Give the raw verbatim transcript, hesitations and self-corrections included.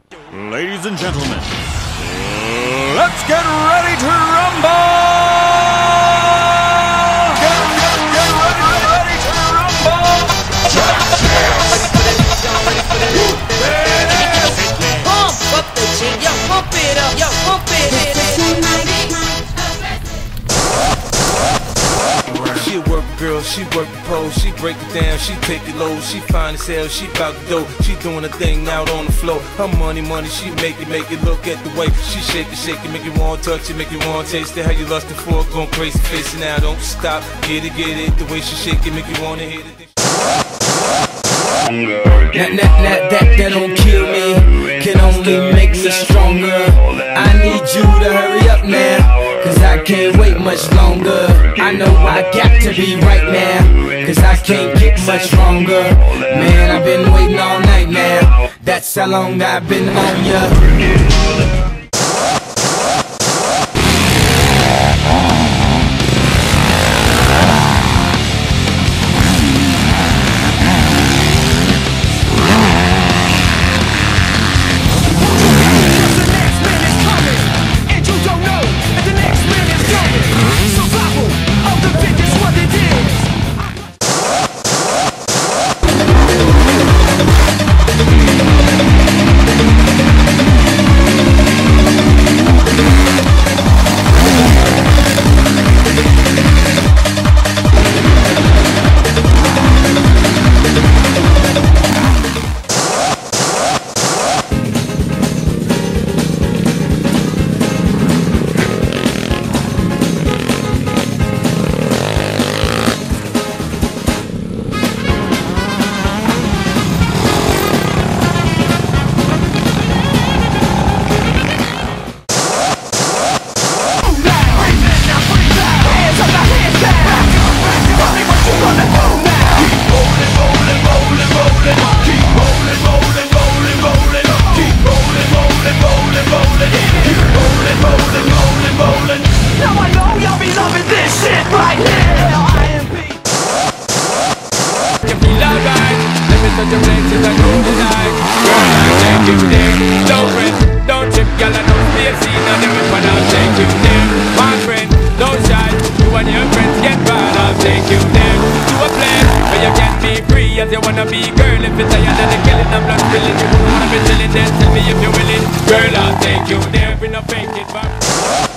Ladies and gentlemen, let's get ready to rumble! Get, get, get ready, ready to rumble! Pump up the G, yo, pump it up, yo, pump it. She a work girl, she work the pole, she break it down, she take it low, she fine as hell, she bout to go, she doing a thing out on the floor. Her money, money, she make it, make it. Look at the way she shake it, shake it, make you want to touch it, make you want to taste it. How you lustin' for it, going crazy, face it now, don't stop, get it, get it. The way she shake it, make you wanna hit it. That, that, that, that, that don't kill me, can only make me stronger. I need you to hurry up now, cause I can't wait much longer. I know I got to be right now, cause I can't get much longer. Man, I've been waiting all night now, that's how long I've been on ya. Don't trip, girl, I don't stay seen on the rip and I'll take you there. My friend, don't shy, you and your friends get bad, I'll take you there. To a place where you can be free as you wanna be, girl. If it's tired of the killing and blood spilling, you wanna be chilling, then tell me if you're willing. Girl, I'll take you there, we no fake it back.